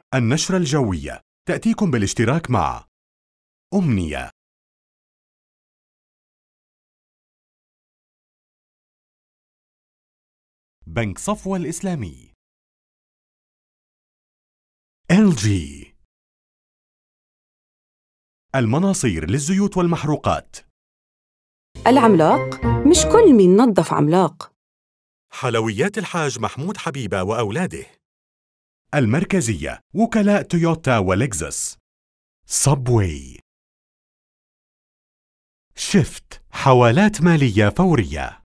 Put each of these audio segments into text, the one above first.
النشرة الجوية تأتيكم بالاشتراك مع أمنية، بنك صفوة الإسلامي، LG، المناصير للزيوت والمحروقات، العملاق مش كل مين نظف عملاق. حلويات الحاج محمود حبيبة وأولاده، المركزية وكلاء تويوتا ولكزس، صبواي، شيفت حوالات مالية فورية،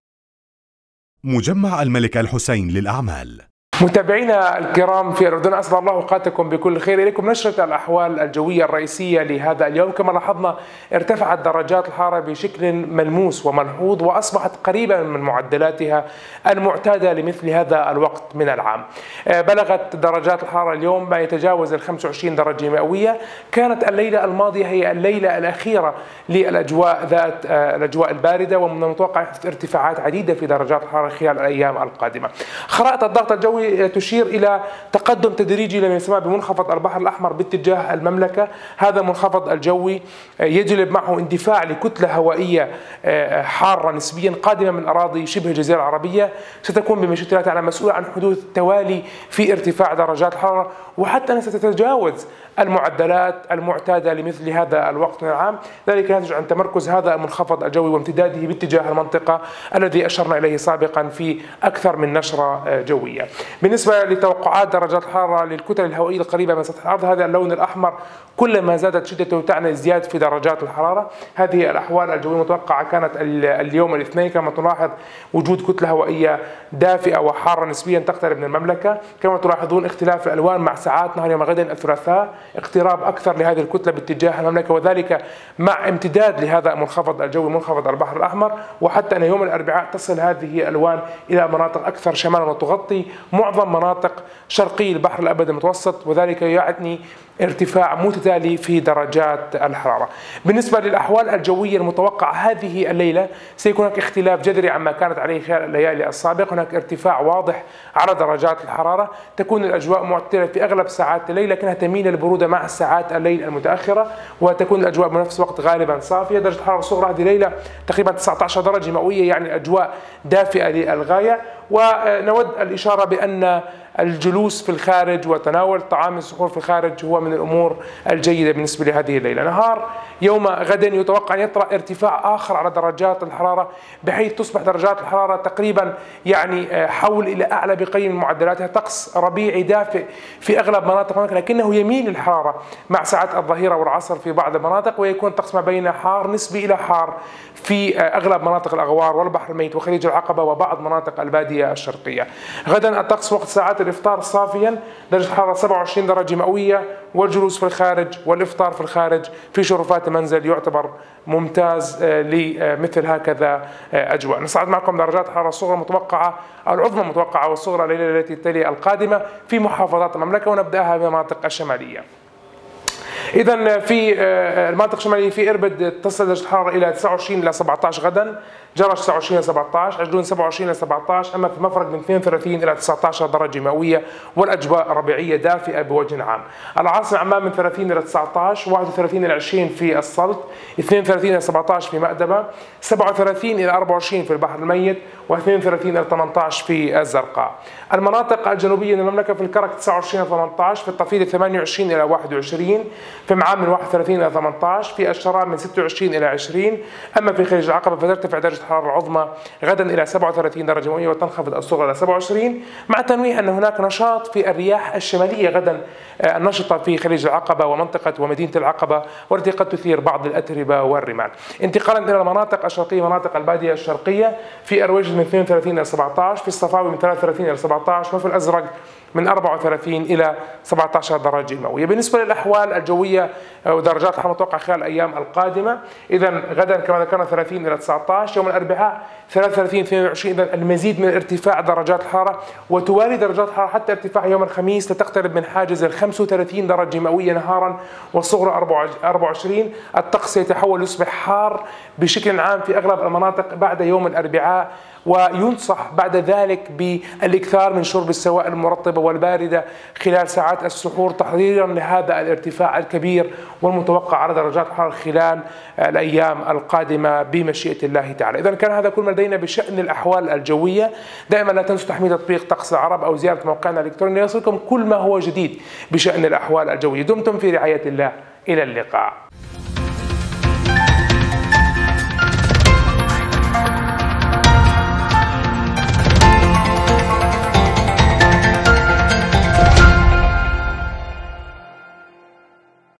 مجمع الملك الحسين للأعمال. متابعينا الكرام في الأردن، أسعد الله أوقاتكم بكل خير. إليكم نشرة الأحوال الجوية الرئيسية لهذا اليوم. كما لاحظنا ارتفعت درجات الحرارة بشكل ملموس وملحوظ، وأصبحت قريبة من معدلاتها المعتادة لمثل هذا الوقت من العام. بلغت درجات الحرارة اليوم ما يتجاوز ال 25 درجة مئوية. كانت الليلة الماضية هي الليلة الأخيرة للأجواء ذات الأجواء الباردة، ومن المتوقع ارتفاعات عديدة في درجات الحرارة خلال الأيام القادمة. خرائط الضغط الجوي تشير إلى تقدم تدريجي لما يسمى بمنخفض البحر الأحمر باتجاه المملكة. هذا المنخفض الجوي يجلب معه اندفاع لكتلة هوائية حارة نسبيا قادمة من أراضي شبه الجزيرة العربية، ستكون بمشيئة الله تعالى مسؤولة عن حدوث توالي في ارتفاع درجات الحرارة، وحتى أنها ستتجاوز المعدلات المعتادة لمثل هذا الوقت من العام. ذلك ناتج عن تمركز هذا المنخفض الجوي وامتداده باتجاه المنطقة الذي أشرنا إليه سابقا في أكثر من نشرة جوية. بالنسبة لتوقعات درجات الحرارة للكتل الهوائية القريبة من سطح الأرض، هذا اللون الأحمر كلما زادت شدته تعني ازدياد في درجات الحرارة. هذه الأحوال الجوية المتوقعة كانت اليوم الاثنين. كما تلاحظ وجود كتلة هوائية دافئة وحارة نسبيا تقترب من المملكة. كما تلاحظون اختلاف الألوان مع ساعات نهار يوم غد الثلاثاء، اقتراب أكثر لهذه الكتلة باتجاه المملكة، وذلك مع امتداد لهذا المنخفض الجوي منخفض البحر الأحمر، وحتى أن يوم الأربعاء تصل هذه الألوان إلى مناطق أكثر شمالا وتغطي معظم مناطق شرقي البحر الأبيض المتوسط، وذلك يعني ارتفاع متتالي في درجات الحرارة. بالنسبة للأحوال الجوية المتوقعة هذه الليلة، سيكون هناك اختلاف جذري عما كانت عليه خلال الليالي السابقة. هناك ارتفاع واضح على درجات الحرارة، تكون الأجواء معتدلة في أغلب ساعات الليل، لكنها تميل للبرودة مع ساعات الليل المتأخرة، وتكون الأجواء بنفس الوقت غالبا صافية. درجة الحرارة الصغرى هذه الليلة تقريبا 19 درجة مئوية، يعني الأجواء دافئة للغاية. ونود الإشارة بأن الجلوس في الخارج وتناول طعام السحور في الخارج هو من الأمور الجيدة بالنسبة لهذه الليلة. نهار يوم غد يتوقع أن يطرأ ارتفاع آخر على درجات الحرارة، بحيث تصبح درجات الحرارة تقريبا يعني حول إلى أعلى بقيم من معدلاتها. طقس ربيعي دافئ في أغلب مناطق المملكة، لكنه يميل الحرارة مع ساعات الظهيرة والعصر في بعض المناطق، ويكون طقس ما بين حار نسبي إلى حار في أغلب مناطق الأغوار والبحر الميت وخليج العقبة وبعض مناطق البادية الشرقية. غدا الطقس وقت ساعات الإفطار صافيا، درجة الحرارة 27 درجة مئوية، والجلوس في الخارج والإفطار في الخارج في شرفات المنزل يعتبر ممتاز لمثل هكذا أجواء. نصعد معكم درجات الحرارة الصغرى المتوقعة، العظمى المتوقعة والصغرى الليلة التي تلي القادمة في محافظات المملكة، ونبدأها بالمناطق الشمالية. إذا في المناطق الشمالية في إربد تصل درجة الحرارة إلى 29 إلى 17 غدا، جرش 29 إلى 17، عجلون 27 إلى 17، أما في مفرق من 32 إلى 19 درجة مئوية، والأجواء ربيعية دافئة بوجه عام. العاصمة عمان من 30 إلى 19، 31 إلى 20 في السلط، 32 إلى 17 في مأدبة، 37 إلى 24 في البحر الميت، و32 إلى 18 في الزرقاء. المناطق الجنوبية من المملكة في الكرك 29 إلى 18، في الطفيلة 28 إلى 21، في معان من 31 إلى 18، في الشراب من 26 إلى 20، أما في خليج العقبة فترتفع درجة الحرارة العظمى غدا إلى 37 درجة مئوية، وتنخفض الصغرى إلى 27، مع تنويه أن هناك نشاط في الرياح الشمالية غدا النشطة في خليج العقبة ومنطقة ومدينة العقبة، والتي قد تثير بعض الأتربة والرمال. انتقالا إلى المناطق الشرقية، مناطق البادية الشرقية، في أرويج من 32 إلى 17، في الصفاوي من 33 إلى 17، وفي الأزرق من 34 إلى 17 درجة مئوية. بالنسبة للأحوال الجوية ودرجات الحرارة المتوقعة خلال الأيام القادمة، إذا غدا كما ذكرنا 30 إلى 19، يوم الأربعاء 33 22، إذا المزيد من ارتفاع درجات الحرارة، وتوالي درجات الحرارة حتى ارتفاع يوم الخميس لتقترب من حاجز ال 35 درجة مئوية نهارا، والصغرى 24. الطقس يتحول يصبح حار بشكل عام في أغلب المناطق بعد يوم الأربعاء، وينصح بعد ذلك بالاكثار من شرب السوائل المرطبة والباردة خلال ساعات السحور تحضيرا لهذا الارتفاع الكبير والمتوقع على درجات الحرارة خلال الأيام القادمة بمشيئة الله تعالى. إذا كان هذا كل ما لدينا بشأن الأحوال الجوية. دائما لا تنسوا تحميل تطبيق طقس العرب أو زيارة موقعنا الإلكتروني ليصلكم كل ما هو جديد بشأن الأحوال الجوية. دمتم في رعاية الله، إلى اللقاء.